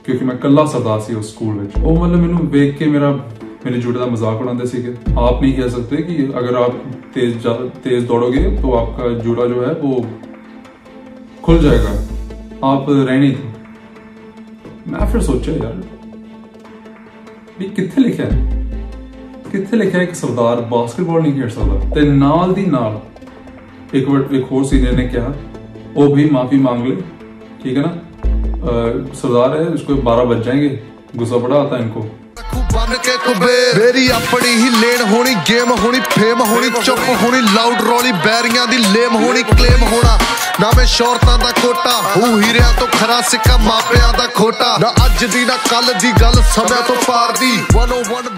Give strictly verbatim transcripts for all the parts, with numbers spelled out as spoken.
क्योंकि मैं कल्ला सरदार सी उस स्कूल में। वो मतलब मैनू वेख के मेरा मेरे जूड़े का मजाक उड़ाते थे। आप नहीं कह सकते कि अगर आप तेज तेज दौड़ोगे तो आपका जूड़ा जो है वो खुल जाएगा, आप रहनी थी। मैं फिर सोचा यार भी कित्थे लिखा है कित्थे लिखा है कि सरदार बास्केटबॉल नहीं खेल सकता। ते नाल दी नाल एक एक होर सीनियर ने कहा वो भी माफी मांग ले, ठीक है ना, आ, सरदार है, इसको बारह बज जाएंगे, गुस्सा बड़ा आता है इनको। बन के कुबेर मेरी अपनी ही लेन होनी, गेम होनी, फेम होनी, चुप होनी, लाउड रौली, बैरियां दी लेम होनी, क्लेम होना ना मैं शौरतां दा कोटा हूं, हीरियां तो खरा सिक्का मापियां दा खोटा, ना अज दी ना कल दी गल समय तो पार दी वन ओ वन।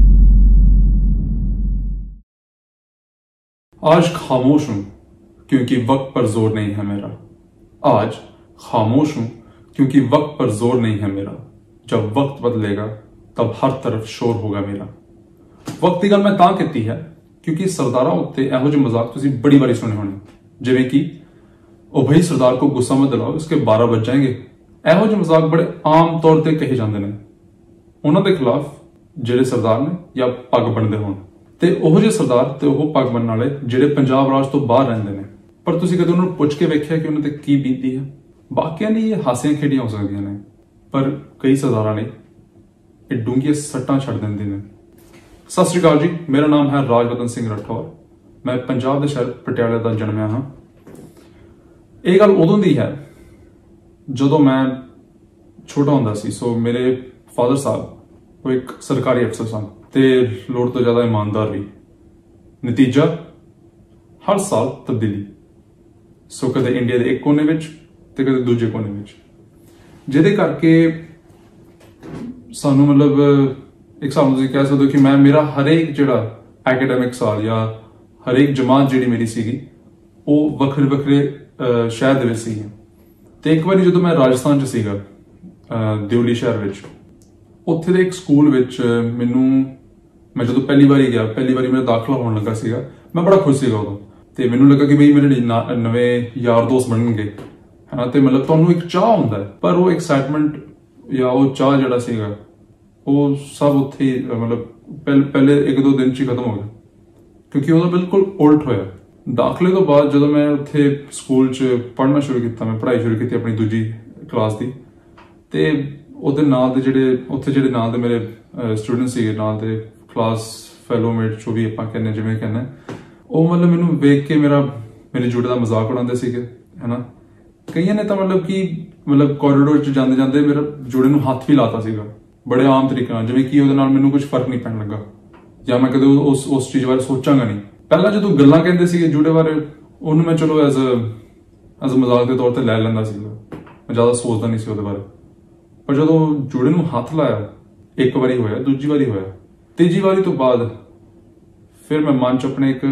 आज खामोश हूं क्योंकि वक्त पर जोर नहीं है मेरा। आज खामोश हूं क्योंकि वक्त पर जोर नहीं है मेरा। जब वक्त बदलेगा तब हर तरफ शोर होगा मेरा। वक्त की गल मैं तां कीती है क्योंकि सरदारां उत्ते इहो जिहे मजाक तुसीं बड़ी बारी सुने होने, जिवें कि ओ भाई सरदार को गुस्सा मत दिलाओ, इसके बारह बज जाएंगे। इहो जिहे मजाक बड़े आम तौर पर कहे जाते हैं उन्हां दे खिलाफ जिहड़े सरदार ने या पग बन्नदे होण, ते ओहो जिहे सरदार ते ओह पग बन्नण वाले जिहड़े पंजाब राज तो बाहर रहिंदे ने। पर तुसीं कदे उन्हां नूं पुੱਛ के वेखिआ कि उन्हां ते की बीती है? बाकियां ने ये हासियां खेडियां हो सकदियां ने, पर कई सरदारां ने ਇਹ ਡੂੰਘੀਆਂ ਸੱਟਾਂ ਛੱਡ ਦਿੰਦੇ ਨੇ। ਸਤਿ ਸ੍ਰੀ ਅਕਾਲ ਜੀ, ਮੇਰਾ ਨਾਮ ਹੈ ਰਾਜਵਤਨ ਸਿੰਘ ਰਾਠੌਰ। ਮੈਂ ਪੰਜਾਬ ਦੇ ਸ਼ਹਿਰ ਪਟਿਆਲੇ ਦਾ ਜਨਮਿਆ ਹਾਂ। ਇਹ ਗੱਲ ਉਦੋਂ ਦੀ ਹੈ ਜਦੋਂ ਮੈਂ ਛੋਟਾ ਹੁੰਦਾ ਸੀ। ਸੋ ਮੇਰੇ ਫਾਦਰ ਸਾਹਿਬ ਉਹ ਇੱਕ ਸਰਕਾਰੀ ਅਫਸਰ ਸਨ ਤੇ ਲੋੜ ਤੋਂ ਜ਼ਿਆਦਾ ਇਮਾਨਦਾਰ ਵੀ। ਨਤੀਜਾ ਹਰ ਸਾਲ ਤਬਦੀਲੀ। ਸੋ ਕਦੇ ਇੰਡੀਆ ਦੇ ਇੱਕ ਕੋਨੇ ਵਿੱਚ ਤੇ ਕਦੇ ਦੂਜੇ ਕੋਨੇ ਵਿੱਚ, ਜਿਹਦੇ ਕਰਕੇ ਸਾਨੂੰ ਮਤਲਬ ਇੱਕ ਸਾਲ ਤੁਸੀਂ ਕਹਿ ਸਕਦੇ ਹੋ ਕਿ ਮੈਂ ਮੇਰਾ ਹਰੇਕ ਜਿਹੜਾ ਐਕੈਡੈਮਿਕ ਸਾਲ ਜਾਂ ਹਰੇਕ ਜਮਾਤ ਜਿਹੜੀ ਮੇਰੀ ਸੀਗੀ ਉਹ ਵੱਖਰੇ ਵੱਖਰੇ ਸ਼ਹਿਰ ਦੇ ਵਿੱਚ ਸੀਗੀ। ਤੇ ਇੱਕ ਵਾਰੀ ਜਦੋਂ ਮੈਂ ਰਾਜਸਥਾਨ 'ਚ ਸੀਗਾ, ਦਿਉਲੀ ਸ਼ਹਿਰ ਵਿੱਚ, ਉੱਥੇ ਦੇ ਇੱਕ ਸਕੂਲ ਵਿੱਚ ਮੈਨੂੰ ਮੈਂ ਜਦੋਂ ਪਹਿਲੀ ਵਾਰੀ ਗਿਆ, ਪਹਿਲੀ ਵਾਰੀ ਮੇਰਾ ਦਾਖਲਾ ਹੋਣ ਲੱਗਾ ਸੀਗਾ, ਮੈਂ ਬੜਾ ਖੁਸ਼ ਸੀਗਾ ਉਦੋਂ। ਤੇ ਮੈਨੂੰ ਲੱਗਾ ਕਿ ਬਈ ਮੇਰੇ ਨਵੇਂ ਯਾਰ ਦੋਸਤ ਬਣਨਗੇ, ਹੈ ਨਾ। ਤੇ ਮਤਲਬ ਤੁਹਾਨੂੰ ਇੱਕ ਚਾਹ ਹੁੰਦਾ ਹੈ, ਪਰ ਉਹ ਐਕਸਾਈਟਮੈਂਟ या वो चाह जड़ा सीगा वो सब उत्थे मतलब पहले पहले एक दो दिन च खत्म हो गया, क्योंकि वो बिल्कुल उल्ट होया। दाखले तो बाद जो मैं उत्थे स्कूल च पढ़ना शुरू किया, मैं पढ़ाई शुरू की अपनी दूजी क्लास की, ते उहदे नाल दे जिहड़े उत्थे जिहड़े नाल दे मेरे स्टूडेंट सीगे, नाल दे क्लास फेलोमेट जो भी आपां कहने जिवें कहना, वो मतलब मैनूं वेख के मेरा मेरे जूड़े का मजाक उड़ाते सीगे, है ना। कई ने तो मतलब कि मतलब कॉरीडोर च जाते जाते मेरे जूड़े नूं हथ भी लाता सीगा बड़े आम तरीके नाल, जिवें कि उहदे नाल मैनूं कुछ फर्क नहीं पैण लगा या मैं कदे उस उस चीज़ बारे सोचांगा नहीं। पहला जो गल्लां कहंदे सीगे जूड़े बारे उहनूं मैं चलो एज एज मजाक के तौर पर लै लैंदा सीगा, मैं ज़्यादा सोचदा नहीं सी उहदे बारे। पर जदों जूड़े नूं हथ लाया, एक बारी होया, दूजी बारी होया, तीजी बारी तो बाद फिर मैं मन च अपने एक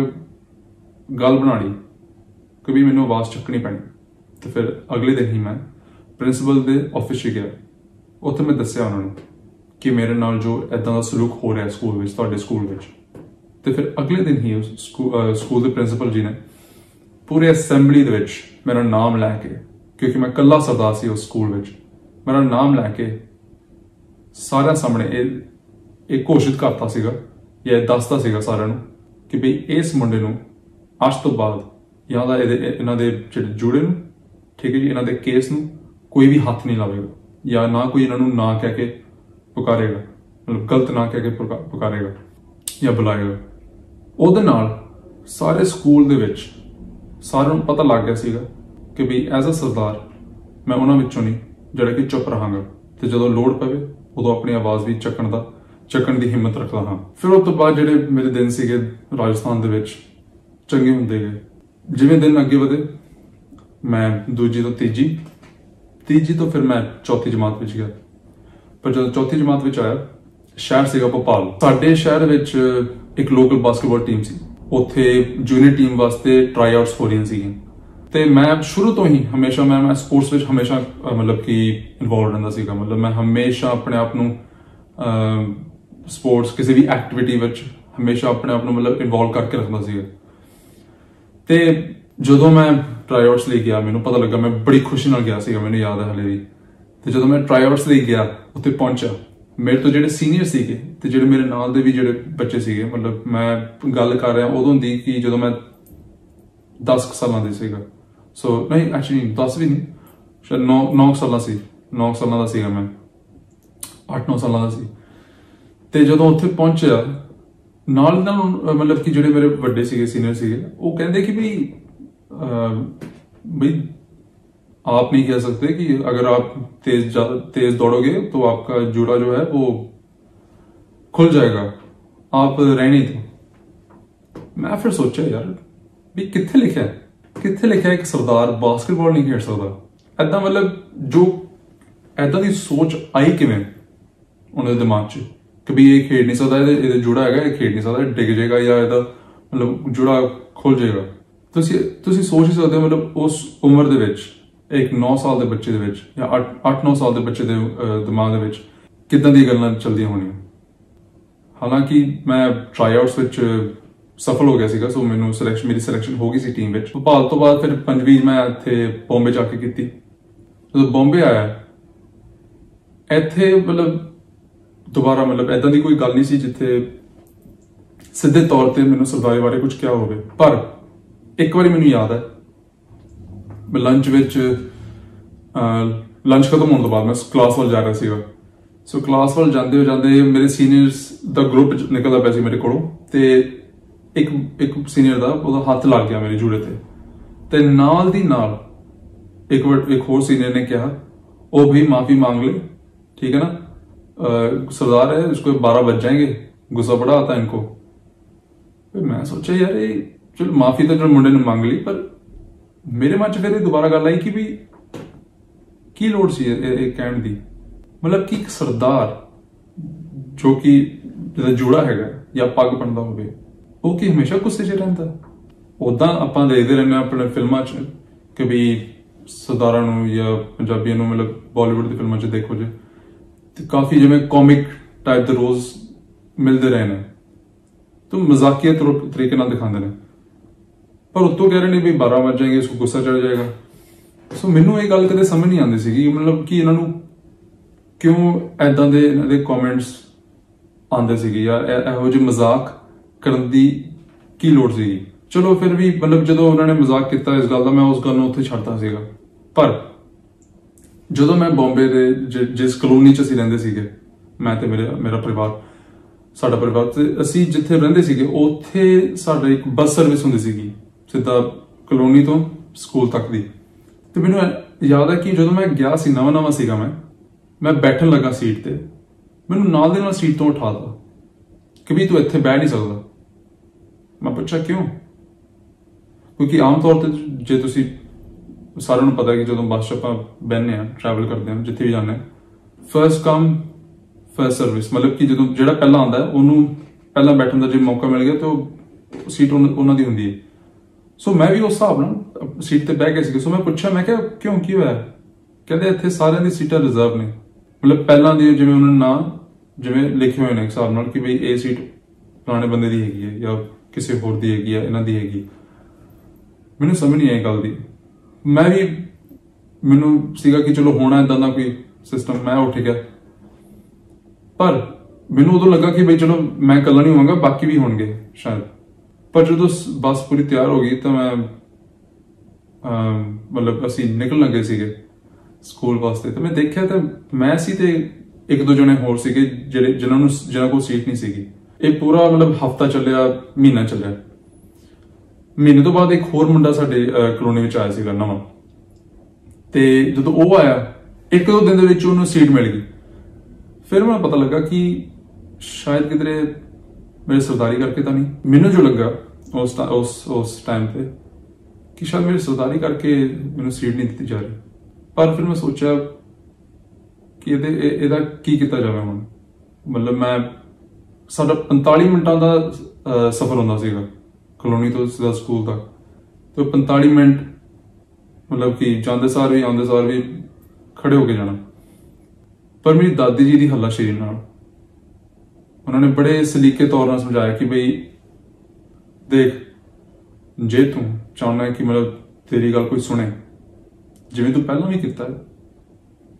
गल बना ली कि भी मैनूं आवाज़ चुकनी पैनी। तो फिर अगले दिन ही मैं प्रिंसीपल के ऑफिस गया, उत्थे मैं दस्सिया उन्होंने कि मेरे नाल जो इदां दा सलूक हो रहा है स्कूल विच, तुहाडे स्कूल विच। ते फिर अगले दिन ही उस स्कूल के प्रिंसीपल जी ने पूरे असैंबली दे विच मेरा नाम लैके, क्योंकि मैं कल्ला सरदार सी उस स्कूल विच, मेरा नाम लैके सारे सामने ये घोषित करता सीगा या दसदा सीगा सारिआं नूं कि भी इस मुंडे नूं अज तो बाद या इन्हां दे जिहड़े जूड़े नूं, ठीक है जी, इन्हां दे केस नूं कोई भी हाथ नहीं लावेगा या ना कोई इन्हां नूं ना कह के पुकारेगा, मतलब गलत ना कह के पुकारेगा या बुलाएगा। उहदे नाल सारे स्कूल दे विच सारिआं नूं पता लग गया सीगा कि भी एज अ सरदार मैं उन्हां विचों नहीं जिहड़ा कि चुप रहांगा, ते जदों लोड़ पवे उदों अपनी आवाज़ भी चक्कण दा चक्कण दी हिम्मत रखदा हां। फिर उस तो बाद जिहड़े मेरे दिन सीगे राजस्थान दे विच चंगे हुंदे गए। जिवें दिन अगे वधे मैं दूजी तो तीजी तीजी तो फिर मैं चौथी जमात विच गया। पर जो चौथी जमात विच आया, शहर सीगा भोपाल। साडे शहर विच एक लोकल बास्केटबॉल टीम सी, उत्थे जूनियर टीम वास्ते ट्राई आउट्स हो रही सीगी। ते मैं शुरू तो ही हमेशा मैं मैं स्पोर्ट्स विच हमेशा मतलब कि इन्वॉल्व रहिंदा सीगा। मतलब मैं हमेशा अपने आप नूं स्पोर्ट्स किसी भी एक्टिविटी विच हमेशा अपने आप नूं मतलब इन्वॉल्व करके रखदा सीगा। ते जदों मैं ट्राई आउट्स ले गया, मैनूं पता लगा, मैं बड़ी खुशी नाल गया सीगा, मैनूं याद है हले भी। ਤੇ ਜਦੋਂ ਮੈਂ ਟ੍ਰਾਈਆਊਟਸ ਲਈ ਗਿਆ ਉੱਥੇ ਪਹੁੰਚਿਆ, ਮੇਰੇ ਤੋਂ ਜਿਹੜੇ ਸੀਨੀਅਰ ਸੀਗੇ ਤੇ ਜਿਹੜੇ ਮੇਰੇ ਨਾਲ ਦੇ ਵੀ ਜਿਹੜੇ ਬੱਚੇ ਸੀਗੇ, ਮਤਲਬ ਮੈਂ ਗੱਲ ਕਰ ਰਿਹਾ ਉਦੋਂ ਦੀ ਕਿ ਜਦੋਂ ਮੈਂ ਦਸ ਸਾਲਾਂ ਦੇ ਸੀਗਾ, ਸੋ ਨਹੀਂ ਐਕਚੁਅਲੀ ਦਸ ਵੀ ਨਹੀਂ, ਸ਼ਾਇਦ ਨੌ ਨੌ ਸਾਲਾਂ ਸੀ ਨੌ ਸਾਲਾਂ ਦਾ ਸੀਗਾ ਮੈਂ, ਅੱਠ ਨੌ ਸਾਲਾਂ ਦਾ ਸੀ। ਤੇ ਜਦੋਂ ਉੱਥੇ ਪਹੁੰਚਿਆ ਨਾਲ ਨਾਲ ਮਤਲਬ ਕਿ ਜਿਹੜੇ ਮੇਰੇ ਵੱਡੇ ਸੀਗੇ ਸੀਨੀਅਰ ਸੀਗੇ, ਉਹ ਕਹਿੰਦੇ कि भाई भाई आप नहीं कह सकते कि अगर आप तेज तेज दौड़ोगे तो आपका जूड़ा जो है वो खुल जाएगा, आप रहने दो। मैं फिर सोचा यार भी कितने लिखा है कितने लिखा है कि सरदार बास्केटबॉल नहीं खेल सकता, ऐदा मतलब जो ऐदा दी सोच आई किवें उन्होंने दिमाग च कि भी ये खेड नहीं सकता, ये जुड़ा है ये खेड नहीं सकता, डिग जाएगा या ਇਹਦਾ मतलब जुड़ा खुल जाएगा। ਤੁਸੀਂ ਤੁਸੀਂ ਸੋਚ ਹੀ ਸਕਦੇ ਹੋ मतलब उस उम्र ਦੇ ਵਿੱਚ ਇੱਕ ਨੌ ਸਾਲ ਦੇ ਬੱਚੇ ਦੇ ਵਿੱਚ ਜਾਂ ਅੱਠ ਨੌ ਸਾਲ ਦੇ ਬੱਚੇ ਦੇ ਦਿਮਾਗ ਦੇ ਵਿੱਚ ਕਿੱਦਾਂ ਦੀਆਂ ਗੱਲਾਂ ਚੱਲਦੀਆਂ ਹੋਣੀਆਂ। ਹਾਲਾਂਕਿ ਮੈਂ ਟ੍ਰਾਈਆਊਟਸ ਵਿੱਚ ਸਫਲ ਹੋ ਗਿਆ ਸੀਗਾ, ਸੋ ਮੈਨੂੰ ਸਿਲੈਕਸ਼ਨ ਮੇਰੀ ਸਿਲੈਕਸ਼ਨ ਹੋ ਗਈ ਸੀ ਟੀਮ ਵਿੱਚ। ਭੋਪਾਲ ਤੋਂ ਬਾਅਦ ਫਿਰ ਪੰਜਵੀਂ ਮੈਂ ਇੱਥੇ ਬੰਬੇ ਜਾ ਕੇ ਕੀਤੀ। ਜਦੋਂ ਬੰਬੇ ਆਇਆ ਇੱਥੇ ਮਤਲਬ ਦੁਬਾਰਾ ਮਤਲਬ ਏਦਾਂ ਦੀ ਕੋਈ ਗੱਲ ਨਹੀਂ ਸੀ ਜਿੱਥੇ ਸਿੱਧੇ ਤੌਰ ਤੇ ਮੈਨੂੰ ਸਰਦਾਰੀ ਬਾਰੇ ਕੁਝ ਕਿਹਾ ਹੋਵੇ, ਪਰ ਇੱਕ ਵਾਰੀ ਮੈਨੂੰ ਯਾਦ ਹੈ ਮੈਂ ਲੰਚ ਵਿੱਚ ਲੰਚ ਖਤਮ ਹੋਣ ਤੋਂ ਬਾਅਦ ਮੈਂ ਕਲਾਸ ਵੱਲ ਜਾ ਰਿਹਾ ਸੀਗਾ। ਸੋ ਕਲਾਸ ਵੱਲ ਜਾਂਦੇ ਹੋ ਜਾਂਦੇ ਮੇਰੇ ਸੀਨੀਅਰਸ ਦਾ ਗਰੁੱਪ ਨਿਕਲਦਾ ਪਿਆ ਸੀ ਮੇਰੇ ਕੋਲੋਂ, ਤੇ ਇੱਕ ਇੱਕ ਸੀਨੀਅਰ ਦਾ ਉਹਦਾ ਹੱਥ ਲੱਗ ਗਿਆ ਮੇਰੇ ਜੂੜੇ ਤੇ, ਤੇ ਨਾਲ ਦੀ ਨਾਲ ਇੱਕ ਵਾਰ ਇੱਕ ਹੋਰ ਸੀਨੀਅਰ ਨੇ ਕਿਹਾ ਉਹ भी माफी मांग ले, ठीक है ना, सरदार है इसको बारह बज जाएंगे, गुस्सा बड़ा आता है इनको। मैं सोचा यार ये चलो माफी तो चलो मुंडे ने मांग ली, पर मेरे मन च फिर दोबारा गल आई कि भी की लोड़ सी कहण दी, मतलब कि एक सरदार जो कि जूड़ा हैगा या पग बनता होवे वो कि हमेशा गुस्से च रहिंदा। उदां आपां देखदे रहने अपने फिल्मां च कि भी सरदारां नूं या पंजाबियां नूं मतलब बॉलीवुड दी फिल्मां च देखो जे काफी जिवें कॉमिक टाइप दे रोल्स मिलते रहे हैं, तो मजाकिया तरीके नाल दिखाते हैं, पर उत्तों कह रहे हैं भी बारह बज जाएंगे इसको गुस्सा चढ़ जाएगा। सो मैनू ये गल कदे समझ नहीं आती सी मतलब कि इन्हों क्यों ऐदां दे इन्हां दे कॉमेंट्स आते सी या इहो जिहे मजाक करन दी की लोड़ सी। चलो फिर भी मतलब जो उन्होंने मजाक किया इस गल का मैं उस गल नूं उत्थे छड्डता सीगा, पर ਜਦੋਂ ਮੈਂ ਬੰਬੇ ਦੇ ਜਿਸ ਕਲੋਨੀ ਚ ਅਸੀਂ ਰਹਿੰਦੇ ਸੀਗੇ ਮੈਂ ਤੇ ਮੇਰੇ ਮੇਰਾ ਪਰਿਵਾਰ ਸਾਡਾ ਪਰਿਵਾਰ ਤੇ ਅਸੀਂ ਜਿੱਥੇ ਰਹਿੰਦੇ ਸੀਗੇ ਉੱਥੇ ਸਾਡਾ ਇੱਕ ਬੱਸ ਸਰਵਿਸ ਹੁੰਦੀ ਸੀਗੀ ਸਿੱਧਾ ਕਲੋਨੀ ਤੋਂ ਸਕੂਲ ਤੱਕ ਦੀ। ਤੇ ਮੈਨੂੰ ਯਾਦ ਹੈ ਕਿ ਜਦੋਂ ਮੈਂ ਗਿਆ ਸੀ ਨਵਾਂ ਨਵਾਂ ਸੀਗਾ ਮੈਂ ਮੈਂ ਬੈਠਣ ਲੱਗਾ ਸੀਟ ਤੇ, ਮੈਨੂੰ ਨਾਲ ਦੇ ਨਾਲ ਸੀਟ ਤੋਂ ਉਠਾ ਦਿੱਤਾ ਕਿ ਵੀ ਤੂੰ ਇੱਥੇ ਬੈਠ ਨਹੀਂ ਸਕਦਾ। ਮੈਂ ਪੁੱਛਿਆ ਕਿਉਂ, ਕਿਉਂਕਿ ਆਮ ਤੌਰ ਤੇ ਜੇ ਤੁਸੀਂ सारे नूं पता है कि जो बस च आपां बहने ट्रैवल करते हैं जिथे भी जाने फर्स्ट कम फर्स्ट सर्विस, मतलब कि जो जो पहला आता है उन्होंने पहला बैठने का जो मौका मिल गया तो सीट उन्होंने होंगी है। सो मैं भी उस हिसाब नाल सीट ते बह गया। सो मैं पूछा मैं क्या क्यों की होया, कहते इत्थे सारियां दी सीटां रिजर्व ने, मतलब पहला दी जिवें उन्होंने ना जिवें लिखे हुए ने हिसाब नाल कि बई ये सीट फलाने बंदे दी हैगी है या किसी होर दी हैगी है इन्हां दी हैगी। मैनूं समझ नहीं आई गल दी। मैं भी मैनू सीगा कि चलो होना इदां दा कोई सिस्टम, मैं उठ गया, पर मैनू उदों लगा कि भाई चलो मैं कल्ला नहीं होवांगा बाकी भी होणगे शायद। पर जो बस पूरी तैयार हो गई तो मैं मतलब असी निकल लगे सीगे स्कूल वास्ते, तो मैं देखा तो मैं सी ते एक दो जने होर सीगे जिहड़े जिन्हां नूं जिन्हां कोल सीट नहीं सीगी। ये पूरा मतलब हफ्ता चलिया महीना चलिया, महीने तो बाद एक होर मुंडा साडे कलोनी विच आया सीगा नवां, ते जदों वो आया एक दो दिन दे विच उहनूं सीट मिल गई। फिर मैं पता लगा कि शायद किधरे मेरी सरदारी करके तो नहीं, मैनूं जो लगा उस उस उस टाइम पे कि शायद मेरी सरदारी करके मैनूं सीट नहीं दी जा रही। पर फिर मैं सोचा कि ਇਹਦੇ ਇਹਦਾ ਕੀ ਕੀਤਾ ਜਾਵੇ ਹੁਣ। मतलब मैं साडा पैंताली मिनटां दा सफर हुंदा सीगा कलोनी तो सीधा स्कूल तक, तो पैंताली मिनट मतलब कि जाते सार भी आते सार भी खड़े होके जाना। पर मेरी दादी जी की हल्लाशेरी नाल उन्होंने बड़े सलीके तौर पर समझाया कि बई देख जे तू चाहना है कि मतलब तेरी गल कोई सुने जिवें तू पहला भी किया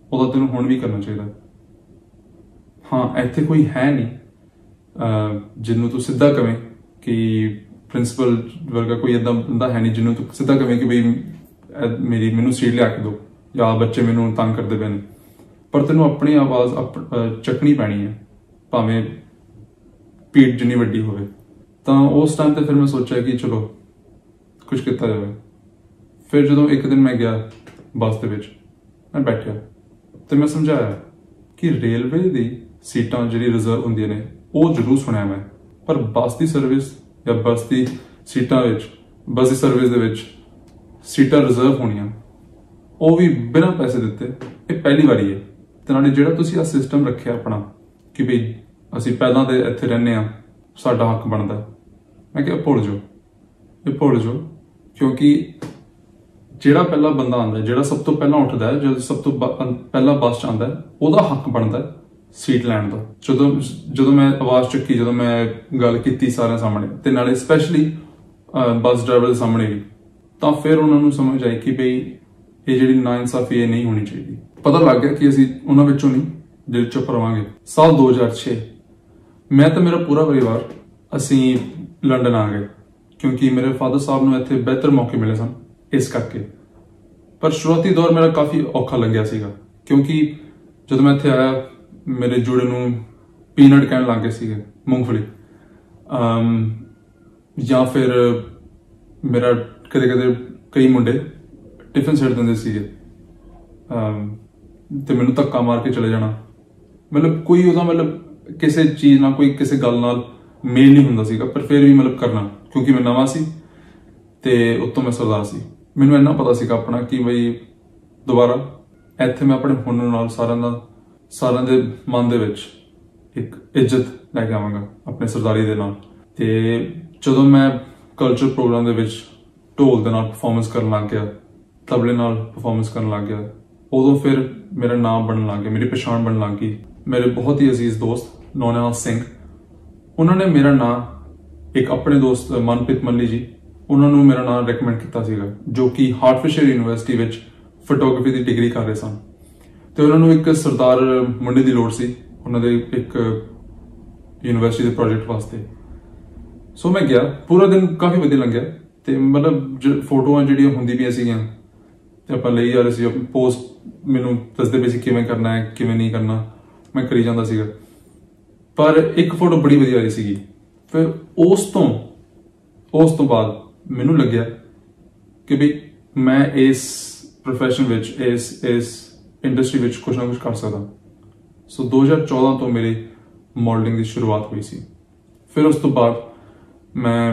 ਉਹਦਾ ਤੈਨੂੰ ਹੁਣ ਵੀ ਕਰਨਾ ਚਾਹੀਦਾ। ਹਾਂ, ਇੱਥੇ ਕੋਈ ਹੈ ਨਹੀਂ ਜਿਹਨੂੰ ਤੂੰ ਸਿੱਧਾ ਕਵੇਂ ਕਿ ਪ੍ਰਿੰਸੀਪਲ ਵਰਗਾ ਕੋਈ ਇੱਦਾਂ ਬੰਦਾ ਹੈ ਨਹੀਂ ਜਿਹਨੂੰ ਤੂੰ ਸਿੱਧਾ ਕਵੇਂ ਕਿ ਬਈ ਮੇਰੀ ਮੈਨੂੰ ਸੀਟ ਲਿਆ ਕੇ ਦਿਓ ਜਾਂ ਬੱਚੇ ਮੈਨੂੰ ਤੰਗ ਕਰਦੇ ਪਏ ਨੇ। ਪਰ ਤੈਨੂੰ ਆਪਣੀ ਆਵਾਜ਼ ਚੱਕਣੀ ਪੈਣੀ ਹੈ, ਭਾਵੇਂ ਭੀੜ ਜਿੰਨੀ ਵੱਡੀ ਹੋਵੇ। ਤਾਂ ਉਸ ਟਾਈਮ ਤੇ ਫਿਰ ਮੈਂ ਸੋਚਿਆ ਕਿ ਚਲੋ ਕੁਝ ਕੀਤਾ ਜਾਵੇ। ਫਿਰ ਜਦੋਂ ਇੱਕ ਦਿਨ ਮੈਂ ਗਿਆ ਬੱਸ ਦੇ ਵਿੱਚ, ਮੈਂ ਬੈਠਿਆ ਤੇ ਮੈਂ ਸਮਝਾਇਆ ਕਿ ਰੇਲਵੇ ਦੀ ਸੀਟਾਂ ਜਿਹੜੀ ਰਿਜ਼ਰਵ ਹੁੰਦੀਆਂ ਨੇ ਉਹ ਜ਼ਰੂਰ ਸੁਣਿਆ ਮੈਂ, ਪਰ ਬੱਸ ਦੀ ਸਰਵਿਸ ਜਾਂ ਬੱਸ ਦੀ ਸੀਟਾਂ ਵਿੱਚ ਬੱਸ ਦੀ ਸਰਵਿਸ ਦੇ ਵਿੱਚ ਸੀਟਾਂ ਰਿਜ਼ਰਵ ਹੋਣੀਆਂ, ਉਹ ਵੀ ਬਿਨਾਂ ਪੈਸੇ ਦਿੱਤੇ, ਇਹ ਪਹਿਲੀ ਵਾਰੀ ਹੈ। ਤੇ ਨਾਲੇ ਜਿਹੜਾ ਤੁਸੀਂ ਆ ਸਿਸਟਮ ਰੱਖਿਆ ਆਪਣਾ ਕਿ ਬਈ ਅਸੀਂ ਪਹਿਲਾਂ ਤੇ ਇੱਥੇ ਰਹਿੰਦੇ ਹਾਂ, ਸਾਡਾ ਹੱਕ ਬਣਦਾ, ਮੈਂ ਕਿਹਾ ਭੁੱਲ ਜਾਓ, ਇਹ ਭੁੱਲ ਜਾਓ। ਕਿਉਂਕਿ ਜਿਹੜਾ ਪਹਿਲਾ ਬੰਦਾ ਆਉਂਦਾ, ਜਿਹੜਾ ਸਭ ਤੋਂ ਪਹਿਲਾਂ ਉੱਠਦਾ ਹੈ, ਜਦੋਂ ਸਭ ਤੋਂ ਪਹਿਲਾਂ ਬੱਸ 'ਚ ਆਉਂਦਾ, ਉਹਦਾ ਹੱਕ ਬਣਦਾ ਸੀਟ ਲੈਣ ਦਾ। ਜਦੋਂ ਜਦੋਂ ਮੈਂ ਆਵਾਜ਼ ਚੁੱਕੀ, ਜਦੋਂ ਮੈਂ ਗੱਲ ਕੀਤੀ ਸਾਰਿਆਂ ਸਾਹਮਣੇ ਤੇ ਨਾਲੇ ਸਪੈਸ਼ਲੀ ਬੱਸ ਡਰਾਈਵਰ ਦੇ ਸਾਹਮਣੇ ਵੀ, ਤਾਂ ਫਿਰ ਉਹਨਾਂ ਨੂੰ ਸਮਝ ਆਈ ਕਿ ਬਈ ਇਹ ਜਿਹੜੀ ਨਾਇਨਸਾਫੀ ਇਹ ਨਹੀਂ ਹੋਣੀ ਚਾਹੀਦੀ। ਪਤਾ ਲੱਗ ਗਿਆ ਕਿ ਅਸੀਂ ਉਹਨਾਂ ਵਿੱਚੋਂ ਨਹੀਂ ਜਿਹੜੇ ਚੁੱਪ ਰਵਾਂਗੇ। ਸਾਲ ਦੋ ਹਜ਼ਾਰ ਛੇ ਮੈਂ ਤੇ ਮੇਰਾ ਪੂਰਾ ਪਰਿਵਾਰ ਅਸੀਂ ਲੰਡਨ ਆ ਗਏ, ਕਿਉਂਕਿ ਮੇਰੇ ਫਾਦਰ ਸਾਹਿਬ ਨੂੰ ਇੱਥੇ ਬਿਹਤਰ ਮੌਕੇ ਮਿਲੇ ਸਨ ਇਸ ਕਰਕੇ। ਪਰ ਸ਼ੁਰੂਆਤੀ ਦੌਰ ਮੇਰਾ ਕਾਫੀ ਔਖਾ ਲੰਘਿਆ ਸੀਗਾ, ਕਿਉਂਕਿ ਜਦੋਂ ਮੈਂ ਇੱਥੇ ਆਇਆ ਮੇਰੇ ਜੁੜੇ ਨੂੰ ਪੀਨਟ ਕਹਿਣ ਲੱਗ ਗਏ ਸੀਗੇ, ਮੂੰਗਫਲੀ, ਜਾਂ ਫਿਰ ਮੇਰਾ ਕਦੇ ਕਦੇ ਕਈ ਮੁੰਡੇ ਟਿਫਨ ਸਿੱਟ ਦਿੰਦੇ ਸੀਗੇ ਤੇ ਮੈਨੂੰ ਧੱਕਾ ਮਾਰ ਕੇ ਚਲੇ ਜਾਣਾ। ਮਤਲਬ ਕੋਈ ਉਹਦਾ ਮਤਲਬ ਕਿਸੇ ਚੀਜ਼ ਨਾਲ, ਕੋਈ ਕਿਸੇ ਗੱਲ ਨਾਲ ਮੇਲ ਨਹੀਂ ਹੁੰਦਾ ਸੀਗਾ, ਪਰ ਫਿਰ ਵੀ ਮਤਲਬ ਕਰਨਾ, ਕਿਉਂਕਿ ਮੈਂ ਨਵਾਂ ਸੀ ਤੇ ਉੱਤੋਂ ਮੈਂ ਸਰਦਾਰ ਸੀ। ਮੈਨੂੰ ਇੰਨਾ ਪਤਾ ਸੀਗਾ ਆਪਣਾ ਕਿ ਬਈ ਦੁਬਾਰਾ ਇੱਥੇ ਮੈਂ ਆਪਣੇ ਹੁਨਰ ਨਾਲ ਸਾਰਿਆਂ ਦਾ ਸਾਰਿਆਂ ਦੇ ਮਨ ਦੇ ਵਿੱਚ ਇੱਕ ਇੱਜ਼ਤ ਲੈ ਕੇ ਆਵਾਂਗਾ ਆਪਣੇ ਸਰਦਾਰੀ ਦੇ ਨਾਲ। ਤੇ ਜਦੋਂ ਮੈਂ ਕਲਚਰ ਪ੍ਰੋਗਰਾਮ ਦੇ ਵਿੱਚ ਢੋਲ ਦੇ ਨਾਲ ਪਰਫਾਰਮੈਂਸ ਕਰਨ ਲੱਗ ਗਿਆ, ਤਬਲੇ ਨਾਲ ਪਰਫਾਰਮੈਂਸ ਕਰਨ ਲੱਗ ਗਿਆ, ਉਦੋਂ ਫਿਰ ਮੇਰਾ ਨਾਮ ਬਣਨ ਲੱਗ ਗਿਆ, ਮੇਰੀ ਪਛਾਣ ਬਣਨ ਲੱਗ ਗਈ। ਮੇਰੇ ਬਹੁਤ ਹੀ ਅਜ਼ੀਜ਼ ਦੋਸਤ ਨੌਨਿਹਾਲ ਸਿੰਘ, ਉਹਨਾਂ ਨੇ ਮੇਰਾ ਨਾਮ ਇੱਕ ਆਪਣੇ ਦੋਸਤ ਮਨਪ੍ਰੀਤ ਮੱਲੀ ਜੀ, ਉਹਨਾਂ ਨੂੰ ਮੇਰਾ ਨਾਮ ਰეკਮੈਂਡ ਕੀਤਾ ਸੀਗਾ, ਜੋ ਕਿ ਹਾਰਟਫਿਸ਼ਰ ਯੂਨੀਵਰਸਿਟੀ ਵਿੱਚ ਫੋਟੋਗ੍ਰਾਫੀ ਦੀ ਡਿਗਰੀ ਕਰ ਰਹੇ ਸਨ। ਤੇ ਉਹਨਾਂ ਨੂੰ ਇੱਕ ਸਰਦਾਰ ਮੁੰਡੇ ਦੀ ਲੋੜ ਸੀ ਉਹਨਾਂ ਦੇ ਇੱਕ ਯੂਨੀਵਰਸਿਟੀ ਦੇ ਪ੍ਰੋਜੈਕਟ ਵਾਸਤੇ। ਸੋ ਮੈਂ ਗਿਆ, ਪੂਰਾ ਦਿਨ ਕਾਫੀ ਵਧੀਆ ਲੰਘਿਆ ਤੇ ਮਤਲਬ ਫੋਟੋਆਂ ਜਿਹੜੀਆਂ ਹੁੰਦੀ ਪਈਆਂ ਸੀਗੀਆਂ ਤੇ ਆਪਾਂ ਲਈ ਜਾ ਰਹੇ ਸੀ, ਪੋਸਟ ਮੈਨੂੰ ਦੱਸਦੇ ਪਏ ਸੀ ਕਿਵੇਂ ਕਰਨਾ ਹੈ ਕਿਵੇਂ ਨਹੀਂ ਕਰਨਾ, ਮੈਂ ਕਰੀ ਜਾਂਦਾ ਸੀਗਾ। ਪਰ ਇੱਕ ਫੋਟੋ ਬੜੀ ਵਧੀਆ ਆਈ ਸੀਗੀ। ਫਿਰ ਉਸ ਤੋਂ ਉਸ ਤੋਂ ਬਾਅਦ ਮੈਨੂੰ ਲੱਗਿਆ ਕਿ ਵੀ ਮੈਂ ਇਸ ਪ੍ਰੋਫੈਸ਼ਨ ਵਿੱਚ, ਇਸ ਇਸ ਇੰਡਸਟਰੀ ਵਿੱਚ ਕੁਛ ਨਾ ਕੁਛ ਕਰ ਸਕਦਾ। ਸੋ ਦੋ ਹਜ਼ਾਰ ਚੌਦਾਂ ਤੋਂ ਮੇਰੀ ਮਾਡਲਿੰਗ ਦੀ ਸ਼ੁਰੂਆਤ ਹੋਈ ਸੀ। ਫਿਰ ਉਸ ਤੋਂ ਬਾਅਦ ਮੈਂ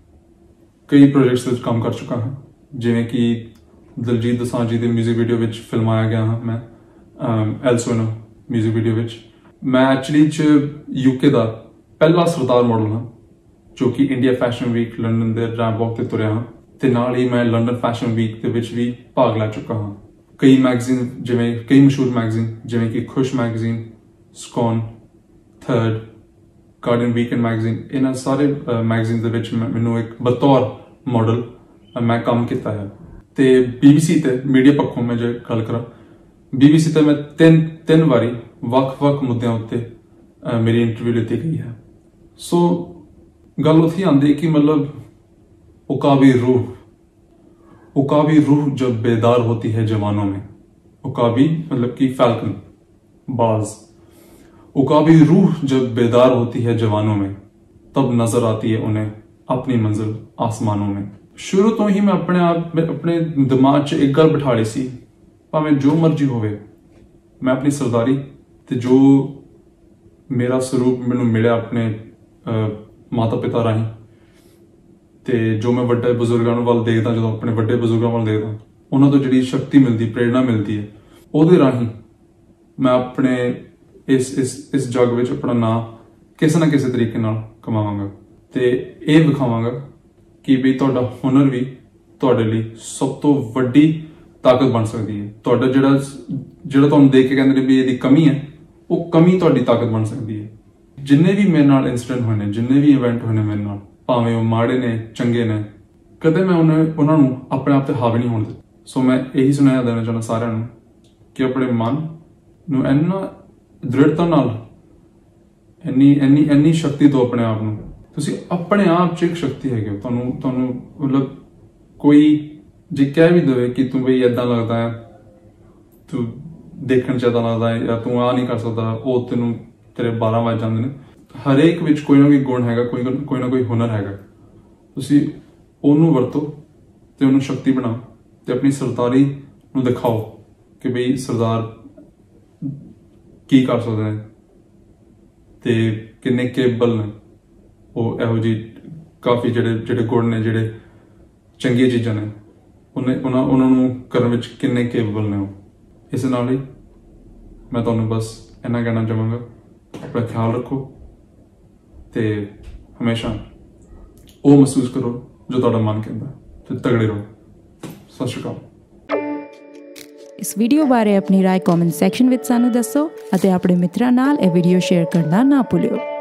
ਕਈ ਪ੍ਰੋਜੈਕਟਸ ਵਿੱਚ ਕੰਮ ਕਰ ਚੁੱਕਾ ਹਾਂ, ਜਿਵੇਂ ਕਿ ਦਲਜੀਤ ਦੋਸਾਂਝ ਜੀ ਦੇ ਮਿਊਜ਼ਿਕ ਵੀਡੀਓ ਵਿੱਚ ਫਿਲਮਾਇਆ ਗਿਆ ਹਾਂ ਮੈਂ, ਐਲਸੋਨੋ ਮਿਊਜ਼ਿਕ ਵੀਡੀਓ ਵਿੱਚ। ਮੈਂ ਐਕਚੁਅਲੀ ਚ ਯੂਕੇ ਦਾ ਪਹਿਲਾ ਸਰਦਾਰ ਮਾਡਲ ਹਾਂ ਜੋ ਕਿ ਇੰਡੀਆ ਫੈਸ਼ਨ ਵੀਕ ਲੰਡਨ ਦੇ ਰੈਂਪ ਵਾਕ ਤੇ ਤੁਰਿਆ ਹਾਂ, ਤੇ ਨਾਲ ਹੀ ਮੈਂ ਲੰਡਨ ਫੈਸ਼ਨ ਵੀਕ ਦੇ ਵਿੱਚ ਵੀ ਭਾਗ ਲੈ ਚੁੱਕਾ ਹਾਂ। ਕਈ ਮੈਗਜ਼ੀਨ, ਜਿਵੇਂ ਕਈ ਮਸ਼ਹੂਰ ਮੈਗਜ਼ੀਨ ਜਿਵੇਂ ਕਿ ਖੁਸ਼ ਮੈਗਜ਼ੀਨ, ਸਕੌਨ, ਥਰਡ, ਗਾਰਡੀਅਨ ਵੀਕਐਂਡ ਮੈਗਜ਼ੀਨ, ਇਹਨਾਂ ਸਾਰੇ ਮੈਗਜ਼ੀਨ ਦੇ ਵਿੱਚ ਮੈਨੂੰ ਇੱਕ ਬਤੌਰ ਮਾਡਲ ਮੈਂ ਕੰਮ ਕੀਤਾ ਹੈ। ਤੇ ਬੀਬੀਸੀ ਤੇ ਮੀਡੀਆ ਪੱਖੋਂ ਮੈਂ ਜੇ ਗੱਲ ਕਰਾਂ, ਬੀਬੀਸੀ ਤੇ ਮੈਂ ਤਿੰਨ ਤਿੰਨ ਵਾਰੀ ਵੱਖ-ਵੱਖ ਮੁੱਦਿਆਂ ਉੱਤੇ ਮੇਰੀ ਇੰਟਰਵਿਊ ਲਿੱਤੀ ਗਈ ਹੈ। ਸੋ ਗੱਲ ਉੱਥੇ ਆਉਂਦੀ ਕਿ ਮਤਲਬ उकाबी रूह उकाबी रूह जब बेदार होती है जवानों में, उकाबी मतलब कि फैल्कन, बाज, उकाबी रूह जब बेदार होती है जवानों में तब नजर आती है उन्हें अपनी मंजिल आसमानों में। शुरू तो ही मैं अपने आप अपने दिमाग च एक गल बिठा ली सी, भावें जो मर्जी होवे, मैं अपनी सरदारी ते जो मेरा स्वरूप मैनू मिले अपने माता पिता राही, ਤੇ ਜੋ ਮੈਂ ਵੱਡੇ ਬਜ਼ੁਰਗਾਂ ਵੱਲ ਦੇਖਦਾ, ਜਦੋਂ ਆਪਣੇ ਵੱਡੇ ਬਜ਼ੁਰਗਾਂ ਵੱਲ ਦੇਖਦਾ, ਉਹਨਾਂ ਤੋਂ ਜਿਹੜੀ ਸ਼ਕਤੀ ਮਿਲਦੀ, ਪ੍ਰੇਰਣਾ ਮਿਲਦੀ ਹੈ, ਉਹਦੇ ਰਾਹੀਂ ਮੈਂ ਆਪਣੇ ਇਸ ਇਸ ਇਸ ਜੱਗ ਵਿੱਚ ਆਪਣਾ ਨਾਂ ਕਿਸੇ ਨਾ ਕਿਸੇ ਤਰੀਕੇ ਨਾਲ ਕਮਾਵਾਂਗਾ ਤੇ ਇਹ ਵਿਖਾਵਾਂਗਾ ਕਿ ਵੀ ਤੁਹਾਡਾ ਹੁਨਰ ਵੀ ਤੁਹਾਡੇ ਲਈ ਸਭ ਤੋਂ ਵੱਡੀ ਤਾਕਤ ਬਣ ਸਕਦੀ ਹੈ। ਤੁਹਾਡਾ ਜਿਹੜਾ ਜਿਹੜਾ ਤੁਹਾਨੂੰ ਦੇਖ ਕੇ ਕਹਿੰਦੇ ਨੇ ਵੀ ਇਹਦੀ ਕਮੀ ਹੈ, ਉਹ ਕਮੀ ਤੁਹਾਡੀ ਤਾਕਤ ਬਣ ਸਕਦੀ ਹੈ। ਜਿੰਨੇ ਵੀ ਮੇਰੇ ਨਾਲ ਇਨਸੀਡੈਂਟ ਹੋਏ ਨੇ, ਜਿੰਨੇ ਵੀ ਇਵੈਂਟ ਹੋਏ ਨੇ ਮੇਰੇ ਨਾਲ, ਭਾਵੇਂ ਉਹ ਮਾੜੇ ਨੇ ਚੰਗੇ ਨੇ, ਕਦੇ ਮੈਂ ਉਹਨਾਂ ਉਹਨਾਂ ਨੂੰ ਆਪਣੇ ਆਪ ਤੇ ਹਾਵੀ ਨਹੀਂ ਹੋਣ ਦਿੱਤਾ। ਸੋ ਮੈਂ ਇਹੀ ਸੁਨੇਹਾ ਦੇਣਾ ਚਾਹੁੰਦਾ ਸਾਰਿਆਂ ਨੂੰ ਕਿ ਆਪਣੇ ਮਨ ਨੂੰ ਇੰਨਾ ਦ੍ਰਿੜਤਾ ਨਾਲ, ਇੰਨੀ ਇੰਨੀ ਇੰਨੀ ਸ਼ਕਤੀ ਤੋਂ ਆਪਣੇ ਆਪ ਨੂੰ, ਤੁਸੀਂ ਆਪਣੇ ਆਪ 'ਚ ਇੱਕ ਸ਼ਕਤੀ ਹੈਗੇ ਹੋ। ਤੁਹਾਨੂੰ ਤੁਹਾਨੂੰ ਮਤਲਬ ਕੋਈ ਜੇ ਕਹਿ ਵੀ ਦੇਵੇ ਕਿ ਤੂੰ ਬਈ ਇੱਦਾਂ ਲੱਗਦਾ ਹੈ, ਤੂੰ ਦੇਖਣ 'ਚ ਇੱਦਾਂ ਲੱਗਦਾ ਹੈ, ਜਾਂ ਤੂੰ ਆਹ ਨਹੀਂ ਕਰ ਸਕਦਾ, ਉਹ ਤੈਨੂੰ ਤੇਰੇ ਬਾਰਾਂ ਵੱਜ ਜਾਂਦੇ ਨੇ। ਹਰੇਕ ਵਿੱਚ ਕੋਈ ਨਾ ਕੋਈ ਗੁਣ ਹੈਗਾ, ਕੋਈ ਕੋਈ ਨਾ ਕੋਈ ਹੁਨਰ ਹੈਗਾ। ਤੁਸੀਂ ਉਹਨੂੰ ਵਰਤੋ ਤੇ ਉਹਨੂੰ ਸ਼ਕਤੀ ਬਣਾਓ ਤੇ ਆਪਣੀ ਸਰਦਾਰੀ ਨੂੰ ਦਿਖਾਓ ਕਿ ਬਈ ਸਰਦਾਰ ਕੀ ਕਰ ਸਕਦੇ ਨੇ ਤੇ ਕਿੰਨੇ ਕੇਪੇਬਲ ਨੇ। ਉਹ ਇਹੋ ਜਿਹੀ ਕਾਫੀ ਜਿਹੜੇ ਜਿਹੜੇ ਗੁਣ ਨੇ, ਜਿਹੜੇ ਚੰਗੀਆਂ ਚੀਜ਼ਾਂ ਨੇ, ਉਹਨੇ ਉਹਨਾਂ ਉਹਨਾਂ ਨੂੰ ਕਰਨ ਵਿੱਚ ਕਿੰਨੇ ਕੇਪੇਬਲ ਨੇ ਉਹ। ਇਸ ਨਾਲ ਹੀ ਮੈਂ ਤੁਹਾਨੂੰ ਬਸ ਇੰਨਾ ਕਹਿਣਾ ਚਾਹਾਂਗਾ, ਆਪਣਾ ਖਿਆਲ ਰੱਖੋ ਤੇ ਹਮੇਸ਼ਾ ਉਹ ਮਹਿਸੂਸ ਕਰੋ ਜੋ ਤੁਹਾਡਾ ਮਨ ਕਹਿੰਦਾ, ਤੇ ਤਗੜੇ ਰਹੋ। ਸਤਿ ਸ਼੍ਰੀ ਅਕਾਲ। ਇਸ ਵੀਡੀਓ ਬਾਰੇ ਆਪਣੀ ਰਾਏ ਕਮੈਂਟ ਸੈਕਸ਼ਨ ਵਿੱਚ ਸਾਨੂੰ ਦੱਸੋ ਅਤੇ ਆਪਣੇ ਮਿੱਤਰਾਂ ਨਾਲ ਇਹ ਵੀਡੀਓ ਸ਼ੇਅਰ ਕਰਨਾ ਨਾ ਭੁੱਲਿਓ।